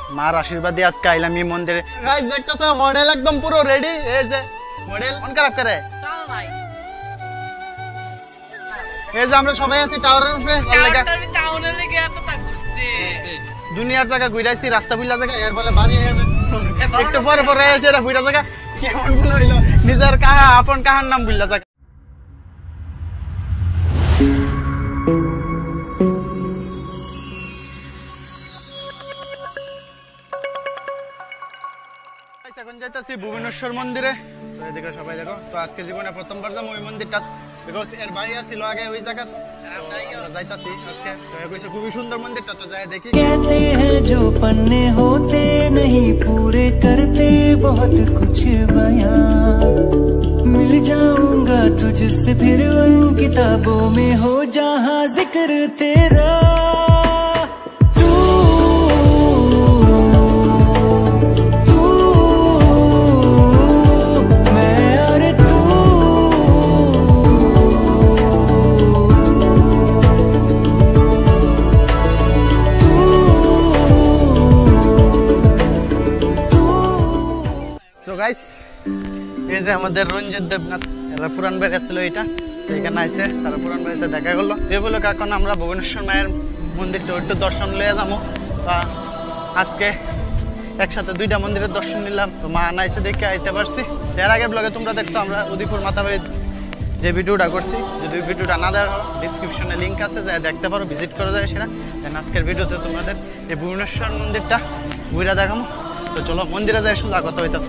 মার আশীর্বাদে আজকে আইলাম এই মন্দিরে। গাইস দেখতেছো মডেল একদম পুরো রেডি। এই যে মডেল মন খারাপ করে চল ভাই। এই যে আমরা সবাই আছি টাওয়ারের উপরে। টাউনে লেগে এত তা ঘুরছি, দুনিয়ার জায়গা ঘুরাইছি, রাস্তা বুইলা জায়গা এর বলে বাড়ি একটু পরে পরে এসে এটা বুইলা জায়গা কেমন গুলো হইলো, নিজের কাহা আপন কাহার নাম বুইলা জায়গা। এখন যাইতাছি ভুবনেশ্বর মন্দিরে। তো এদিকে সবাই দেখো, তো আজকে জীবনে প্রথমবার যাবো ওই মন্দিরটা, বিকজ এর বাড়ি ছিল আগে ওই জায়গা। যাইতাছি আজকে, তো কইছে খুবই সুন্দর মন্দিরটা, তো যাই দেখি। कहते हैं जो पन्ने होते नहीं पूरे करते बहुत कुछ बयां, मिल जाऊंगा तुझसे फिर उन किताबों में हो जहां जिक्र तेरा। এই যে আমাদের রঞ্জিত দেবনাথ, এরা পুরান বাড়ি ছিল এটা, এখানে আইসে তারা পুরান বাড়িতে দেখা করলো। এই বলে এখন আমরা ভুবনেশ্বর মায়ের মন্দিরটা একটু দর্শন লয়ে যাবো। আজকে একসাথে দুইটা মন্দিরের দর্শন নিলাম, তো মা নাইসে দেখে আইতে পারছি। এর আগের ব্লগে তোমরা দেখছো আমরা উদয়পুর মাতাবাড়ির যে ভিডিওটা করছি, যদি ভিডিওটা না দেখা ডিসক্রিপশনে লিঙ্ক আছে, যা দেখতে পারো, ভিজিট করা যায় সেটা। আজকের ভিডিওতে তোমাদের এই ভুবনেশ্বর মন্দিরটা ঘুরে দেখাবো। তো চলো মন্দিরে যাই, শুধু আগত হইতেছে।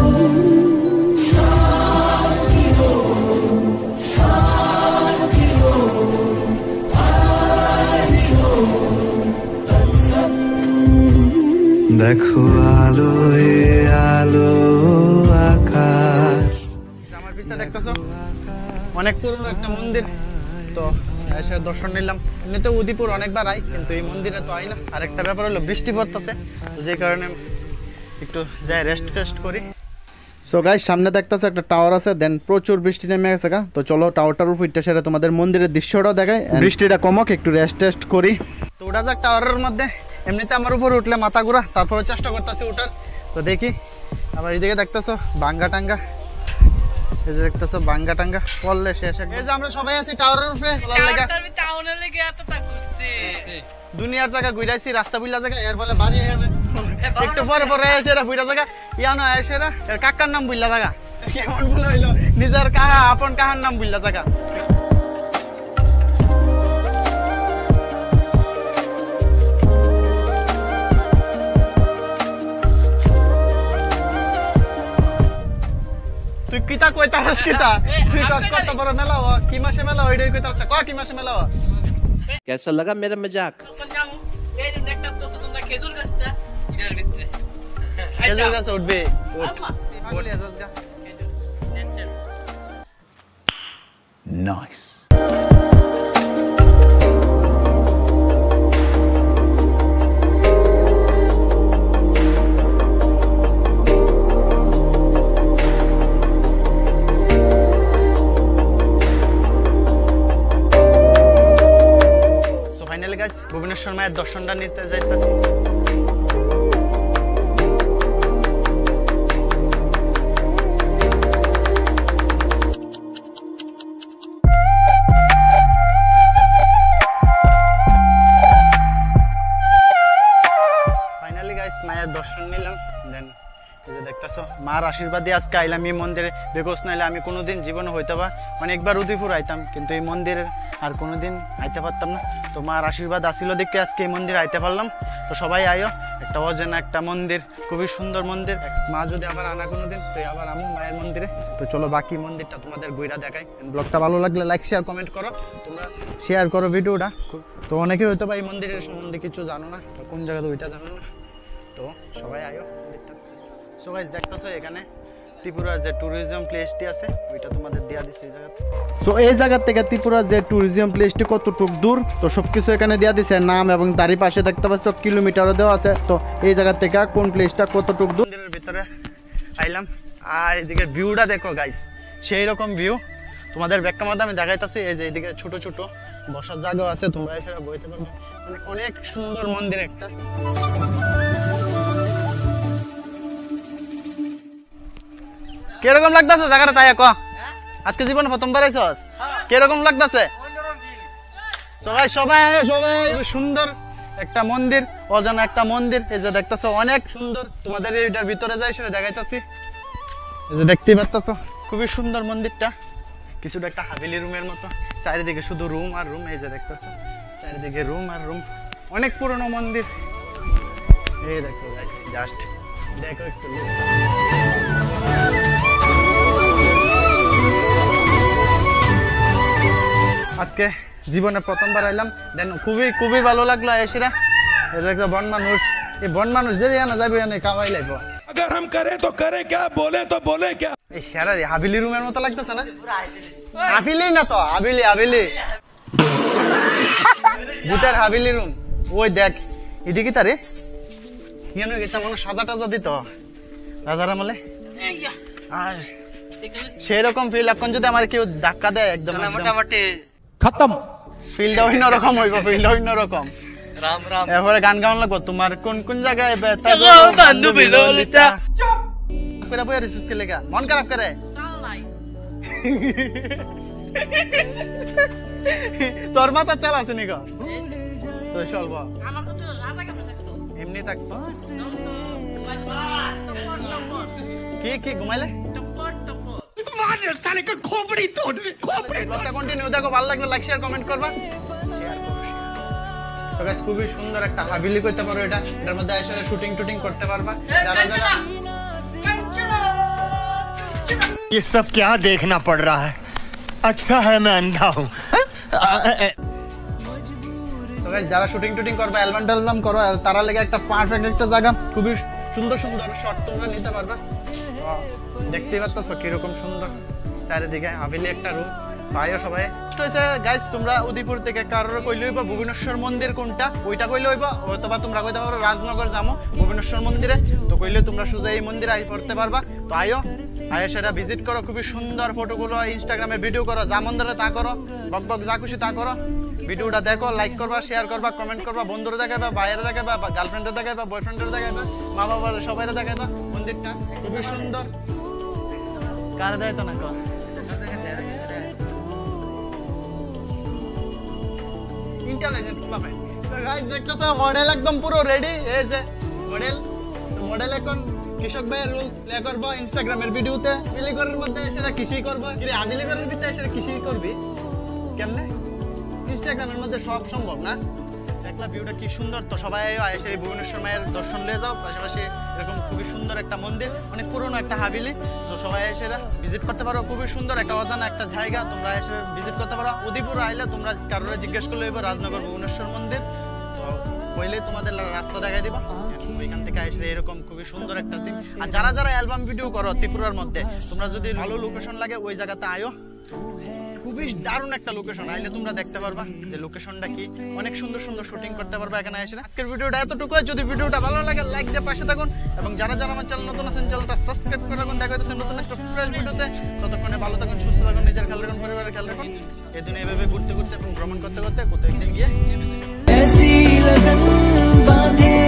দেখো আলো আলো আকাশ, আমার পিছে দেখতেছো অনেক পুরনো একটা মন্দির, তো এসে দর্শন নিলাম। এমনিতে উদয়পুর অনেকবার আই, কিন্তু এই মন্দিরে তো আই না। আর একটা ব্যাপার হলো বৃষ্টি পড়তেছে, যে কারণে একটু যাই রেস্ট করি। সো গাইস সামনে দেখতেছে একটা টাওয়ার আছে, দেন প্রচুর বৃষ্টি নেমে গেছে। তো চলো টাওয়ারটার উপর উঠতে সেটা তোমাদের মন্দিরের দৃশ্যটাও দেখায়, বৃষ্টিটা কমক, একটু রেস্ট করি। তো ওটা যাক টাওয়ারের মধ্যে, এমনিতে আমার উপর উঠলে মাথা ঘুরা, তারপরে চেষ্টা করতেছি উঠার। তো দেখি আবার এইদিকে দেখতেছো বাঙ্গা টাঙ্গা, এই যে দেখতেছো বাঙ্গা টাঙ্গা পড়লে শেষ। এই যে আমরা সবাই আছি টাওয়ারের উপরে, টাউনে লেগে এত তা ঘুরছি, দুনিয়ার জায়গা ঘুরাইছি, রাস্তা বুইলা জায়গা এর বলে বাড়ি একটু পরে পরে এসে এটা বুইলা জায়গা ইয়ানো এসে এর কাকার নাম বুইলা জায়গা কেমন গুলো হইলো, নিজের কাহা আপন কাহার নাম বুইলা জায়গা। তুই কিতা কইতাছস কিতা, তুই কত বড় মেলা হ, কি মাসে মেলা হইডই কইতাছস, ক কি মাসে মেলা হ। कैसा लगा मेरा मजाक? এই যে দেখতাছ তো তোমরা খেজুর গাছটা এর ভিতরে, খেজুর গাছ উঠবে বলি আজস গা। নাইস। ভুবনেশ্বর মায়ের দর্শনটা নিতে যাইতেছি। ফাইনালি গাইস মায়ের দর্শন নিলাম, দেন এই যে দেখতেছো মার আশীর্বাদে আজকে আইলাম এই মন্দিরে। বিকজ নাইলে আমি কোনোদিন জীবনে হইতে বা অনেকবার উদয়পুর আইতাম, কিন্তু এই মন্দিরের আর কোনোদিন আইতে পারতাম না। তো মার আশীর্বাদ আসিল দেখে আজকে এই মন্দিরে আইতে পারলাম। তো সবাই আইও, একটা অজানা একটা মন্দির, খুবই সুন্দর মন্দির। মা যদি আবার আনা কোনোদিন, তো আবার আমো মায়ের মন্দিরে। তো চলো বাকি মন্দিরটা তোমাদের ঘুরা দেখাই। ব্লগটা ভালো লাগলে লাইক শেয়ার কমেন্ট করো, তোমরা শেয়ার করো ভিডিওটা। তো অনেকে হয়তো বা এই মন্দিরের সম্বন্ধে কিছু জানো না, কোন জায়গাতে ওইটা জানো না, তো সবাই আইও মন্দিরটা। সো গাইস দেখতেছো এখানে ত্রিপুরার যে ট্যুরিজম প্লেসটি আছে ওইটা তোমাদের দেয়া দিছে এই জায়গাতে। সো এই জায়গা থেকে ত্রিপুরার যে ট্যুরিজম প্লেসটি কতটুক দূর, তো সবকিছু এখানে দেয়া দিছে, নাম এবং তারই পাশে দেখতে পাচ্ছ কিলোমিটারও দেওয়া আছে। তো এই জায়গা থেকে কোন প্লেসটা কতটুক দূর। মন্দিরের ভিতরে আইলাম, আর এদিকে ভিউটা দেখো গাইস, সেই রকম ভিউ তোমাদের ব্যাক ক্যামেরাতে আমি দেখাইতাছি। এই যে এদিকে ছোট ছোট বসার জায়গা আছে, তোমরা এছাড়া বইতে পারবে। অনেক সুন্দর মন্দির একটা। কিরকম লাগতেছে জায়গাটা তাই ক আজকে জীবনে প্রথমবার আইছস কিরকম লাগতেছে সবাই সবাই সবাই সুন্দর একটা মন্দির অজানা একটা মন্দির এই যে দেখতেছো অনেক সুন্দর তোমাদের এইটার ভিতরে যাই সেটা দেখাইতাছি এই যে দেখতেই পাচ্ছ খুবই সুন্দর মন্দিরটা কিছুটা একটা হাভেলি রুমের মতো চারিদিকে শুধু রুম আর রুম এই যে দেখতেছো চারিদিকে রুম আর রুম অনেক পুরনো মন্দির এই দেখো গাইস জাস্ট দেখো একটু আজকে জীবনে প্রথমবার আইলাম দেন খুবই খুবই ভালো লাগলো এসেরা এই দেখো বন মানুষ এই বন মানুষ যদি না যাবে না কামাই লাগবে अगर हम करें तो करें क्या बोले तो बोले क्या এই সারা হাভেলি রুমের মতো লাগতেছে না হাভেলি না তো হাভেলি হাভেলি ভূতের হাভেলি রুম ওই দেখ এদিকে তারে কেন গেছে মানুষ সাজা টাজা দিত রাজার আমলে আর সেরকম ফিল এখন যদি আমার কেউ ধাক্কা দেয় একদম মোটামুটি खत्म ফিলটা অন্যরকম হইব ফিলটা অন্যরকম রাম রাম এরপরে গান গাওয়ান লাগবো তোমার কোন কোন জায়গায় ব্যথা বান্ধবী ললিতা করে বইয়া রিসুস কে লেগা মন খারাপ করে তোর মাথা চালাতে নি গো তো চলব আমার কাছে রাজা কেমন থাকতো এমনি থাকতো টপর কি কি ঘুমাইলে টপর টপর मार साले का खोपड़ी तोड़ खोपड़ी ব্লগটা কন্টিনিউ দেখো ভালো লাগলে লাইক শেয়ার কমেন্ট করবা সো গাইস খুবই সুন্দর একটা হাভেলি কইতে পারো এটা এটার মধ্যে এসে শুটিং টুটিং করতে পারবা যারা যারা ये सब क्या देखना पड़ रहा है अच्छा है मैं अंधा हूँ সো গাইস যারা শুটিং টুটিং করবা অ্যালবাম করো তারা লাগে একটা পারফেক্ট একটা জায়গা খুবই সুন্দর সুন্দর শট তোমরা নিতে পারবা দেখতেই পাচ্ছ কিরকম সুন্দর চারিদিকে হাভেলি একটা রুম পাইও সবাই গাইস তোমরা উদয়পুর থেকে কারোর কইলে হইবা ভুবনেশ্বর মন্দির কোনটা ওইটা কইলে হইবা অথবা তোমরা কইতে পারো রাজনগর যামো ভুবনেশ্বর মন্দিরে তো কইলে তোমরা সোজা এই মন্দিরে আই পড়তে পারবা তো আইও সেটা ভিজিট করো খুবই সুন্দর ফটোগুলো ইনস্টাগ্রামে ভিডিও করো যা মন্দিরে তা করো বক বক যা খুশি তা করো ভিডিওটা দেখো লাইক করবা শেয়ার করবা কমেন্ট করবা বন্ধুরা দেখাইবা ভাইয়েরা দেখাইবা গার্লফ্রেন্ডের দেখাইবা বয়ফ্রেন্ডের দেখাইবা মা বাবার সবাইরা দেখাইবা মন্দিরটা খুবই সুন্দর কার দেয় তো না কর ইন্টারনেট পাবে তো গাইস দেখতেছো মডেল একদম পুরো রেডি এই যে মডেল তো মডেল এখন কৃষক ভাইয়ের রুলস প্লে করব ইনস্টাগ্রামের ভিডিওতে বিলিগরের মধ্যে সেটা কৃষি করব কি রে আবিলিগরের ভিতরে সেটা কৃষি করবি কেমনে ইনস্টাগ্রামের মধ্যে সব সম্ভব না দেখলা ভিউটা কি সুন্দর তো সবাই এসে ভুবনেশ্বর মায়ের দর্শন নিয়ে যাও পাশাপাশি এরকম খুবই সুন্দর একটা মন্দির অনেক পুরনো একটা হাভেলি তো সবাই এসে ভিজিট করতে পারো খুবই সুন্দর একটা অজানা একটা জায়গা তোমরা এসে ভিজিট করতে পারো উদয়পুর আইলে তোমরা কারোর জিজ্ঞেস করলে এবার রাজনগর ভুবনেশ্বর মন্দির তো কইলে তোমাদের রাস্তা দেখাই দিবা ওইখান থেকে এসে এরকম খুবই সুন্দর একটা দিন আর যারা যারা অ্যালবাম ভিডিও করো ত্রিপুরার মধ্যে তোমরা যদি ভালো লোকেশন লাগে ওই জায়গাতে আয়ো খুবই দারুণ একটা লোকেশন আইলে তোমরা দেখতে পারবা যে লোকেশনটা কি অনেক সুন্দর সুন্দর শুটিং করতে পারবা এখানে এসে আজকের ভিডিওটা এতটুকু যদি ভিডিওটা ভালো লাগে লাইক দিয়ে পাশে থাকুন এবং যারা যারা আমার চ্যানেল নতুন আছেন চ্যানেলটা সাবস্ক্রাইব করে রাখুন দেখা হচ্ছে নতুন একটা ফ্রেশ ভিডিওতে ততক্ষণে ভালো থাকুন সুস্থ থাকুন নিজের খেয়াল রাখুন পরিবারের খেয়াল রাখুন এই দিনে এভাবে ঘুরতে ঘুরতে এবং ভ্রমণ করতে করতে কোথাও একদিন গিয়ে ऐसी लगन बांधे